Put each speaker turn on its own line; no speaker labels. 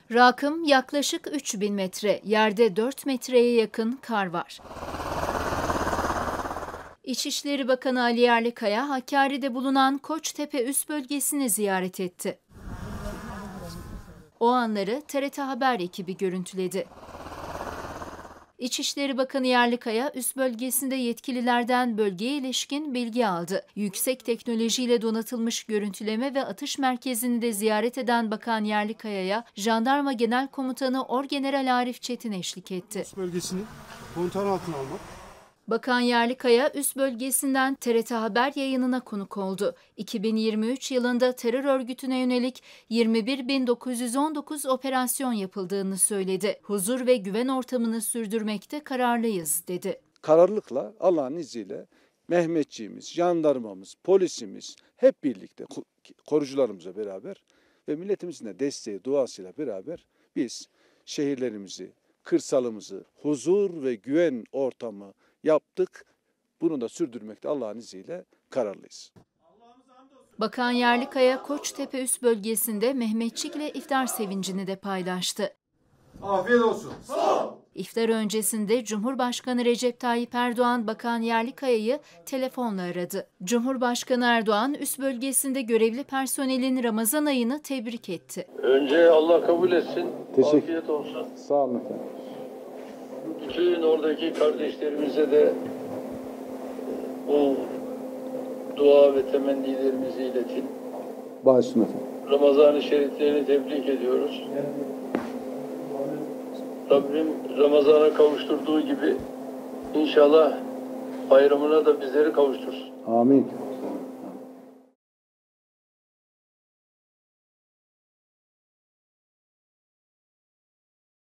Rakım yaklaşık 3000 metre, yerde 4 metreye yakın kar var. İçişleri Bakanı Ali Yerlikaya, Hakkari'de bulunan Koçtepe üs bölgesini ziyaret etti. O anları TRT Haber ekibi görüntüledi. İçişleri Bakanı Yerlikaya, üs bölgesinde yetkililerden bölgeye ilişkin bilgi aldı. Yüksek teknolojiyle donatılmış görüntüleme ve atış merkezini de ziyaret eden Bakan Yerlikaya'ya Jandarma Genel Komutanı Orgeneral Arif Çetin eşlik etti.
Üs bölgesini kontrol altına almak.
Bakan Yerlikaya, üs bölgesinden TRT Haber yayınına konuk oldu. 2023 yılında terör örgütüne yönelik 21.919 operasyon yapıldığını söyledi. Huzur ve güven ortamını sürdürmekte kararlıyız, dedi.
Kararlılıkla Allah'ın izniyle Mehmetçiğimiz, jandarmamız, polisimiz hep birlikte korucularımızla beraber ve milletimizin de desteği, duasıyla beraber biz şehirlerimizi, kırsalımızı huzur ve güven ortamı yaptık. Bunu da sürdürmekte Allah'ın izniyle kararlıyız.
Bakan Yerlikaya, Koçtepe üs bölgesinde Mehmetçik'le iftar sevincini de paylaştı.
Afiyet olsun. Sağ ol.
İftar öncesinde Cumhurbaşkanı Recep Tayyip Erdoğan, Bakan Yerlikaya'yı telefonla aradı. Cumhurbaşkanı Erdoğan, üs bölgesinde görevli personelin Ramazan ayını tebrik etti.
Önce Allah kabul etsin.
Teşekkür.
Afiyet olsun.
Sağ olun efendim.
Bütün oradaki kardeşlerimize de bu dua ve temennilerimizi iletin.
Bağışlayın efendim.
Ramazan-ı Şeriflerini tebrik ediyoruz. Rabbim Ramazan'a kavuşturduğu gibi inşallah bayramına da bizleri kavuştursun.
Amin.